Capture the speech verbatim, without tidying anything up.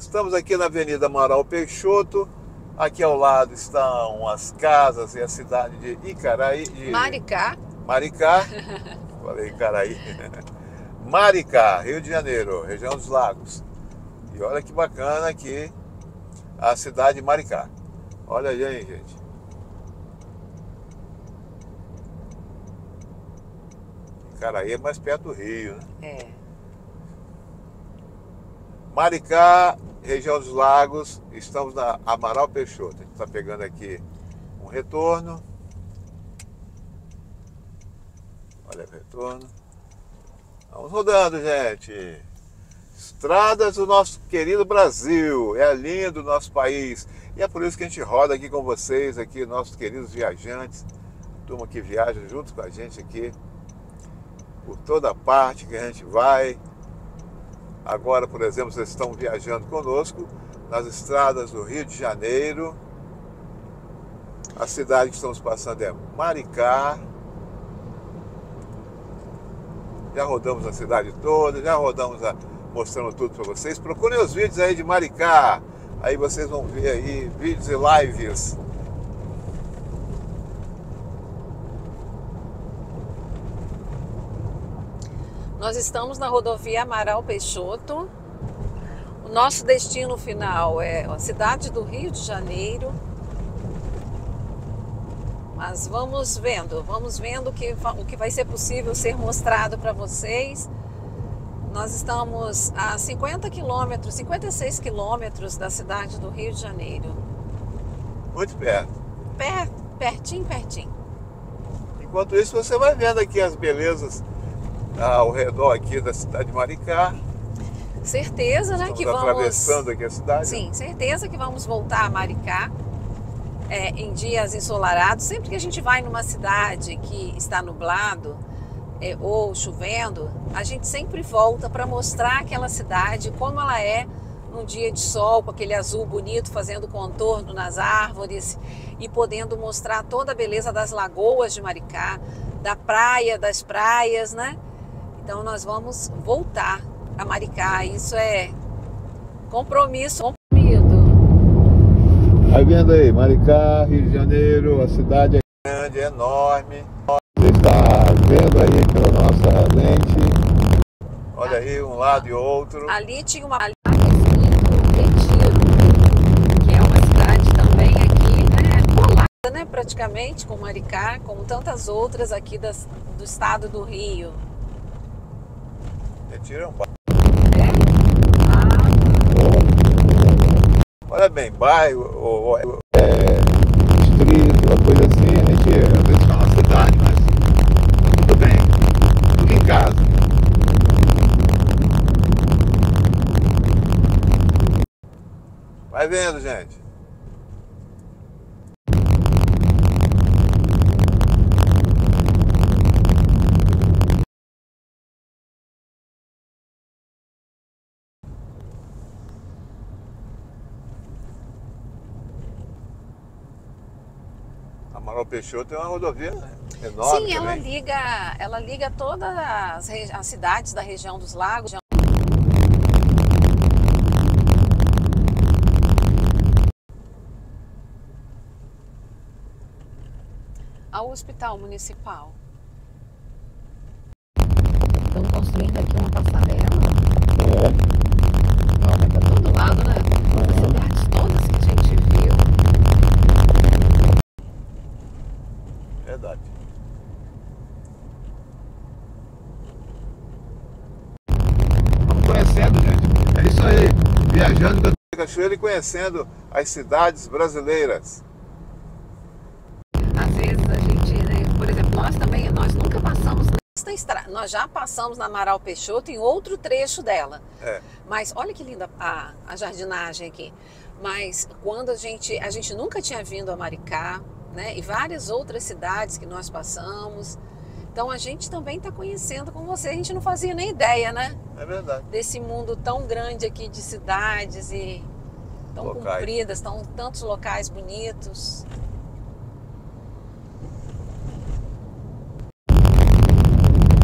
Estamos aqui na Avenida Amaral Peixoto. Aqui ao lado estão as casas e a cidade de Icaraí. De Maricá. Maricá. Falei Icaraí. Maricá, Rio de Janeiro, região dos Lagos. E olha que bacana aqui a cidade de Maricá. Olha aí, gente. Icaraí é mais perto do Rio, né? É. Maricá, região dos Lagos, estamos na Amaral Peixoto. A gente está pegando aqui um retorno. Olha o retorno. Vamos rodando, gente. Estradas do nosso querido Brasil. É a linha do nosso país. E é por isso que a gente roda aqui com vocês, aqui, nossos queridos viajantes. Turma que viaja junto com a gente aqui. Por toda parte que a gente vai. Agora, por exemplo, vocês estão viajando conosco nas estradas do Rio de Janeiro. A cidade que estamos passando é Maricá. Já rodamos a cidade toda, já rodamos a, mostrando tudo para vocês. Procurem os vídeos aí de Maricá. Aí vocês vão ver aí vídeos e lives. Nós estamos na rodovia Amaral Peixoto. O nosso destino final é a cidade do Rio de Janeiro. Mas vamos vendo, vamos vendo o que, o que vai ser possível ser mostrado para vocês. Nós estamos a cinquenta quilômetros, cinquenta e seis quilômetros da cidade do Rio de Janeiro. Muito perto. Perto, pertinho, pertinho. Enquanto isso, você vai vendo aqui as belezas ao redor aqui da cidade de Maricá. Certeza, né, Estamos que vamos... atravessando aqui a cidade. Sim, certeza que vamos voltar a Maricá é, em dias ensolarados. Sempre que a gente vai numa cidade que está nublado é, ou chovendo, a gente sempre volta para mostrar aquela cidade como ela é num dia de sol, com aquele azul bonito, fazendo contorno nas árvores e podendo mostrar toda a beleza das lagoas de Maricá, da praia, das praias, né? Então nós vamos voltar a Maricá. Isso é compromisso cumprido. Vai vendo aí, Maricá, Rio de Janeiro, a cidade é grande, é enorme. Você está vendo aí pela nossa lente. Olha aí, um lado e outro. Ali tinha uma ali, Retiro, que é uma cidade também aqui, né, colada, né, praticamente com Maricá, como tantas outras aqui das, do estado do Rio. Retiro é um bairro. É? Ah. Olha bem, bairro, ou, ou, é, distrito, uma coisa assim, a gente às vezes fala cidade, mas tudo bem, tudo em casa. Vai vendo, gente. Amaral Peixoto é uma rodovia enorme. Sim, ela também. liga, ela liga todas as, as cidades da região dos lagos. Ao hospital municipal. Estão construindo aqui uma passarela. É. Olha, para todo lado, né? As cidades todas que a gente viu. Verdade. Vamos conhecendo, gente. É isso aí. Viajando da Cachoeira e conhecendo as cidades brasileiras. Às vezes a gente, né, por exemplo, nós também, nós nunca passamos nesta estrada. Nós já passamos na Amaral Peixoto em outro trecho dela. É. Mas olha que linda a, a jardinagem aqui. Mas quando a gente, a gente nunca tinha vindo a Maricá, né? E várias outras cidades que nós passamos. Então a gente também está conhecendo com você. A gente não fazia nem ideia, né? É verdade. Desse mundo tão grande aqui de cidades e tão Locais. compridas, tão, tantos locais bonitos.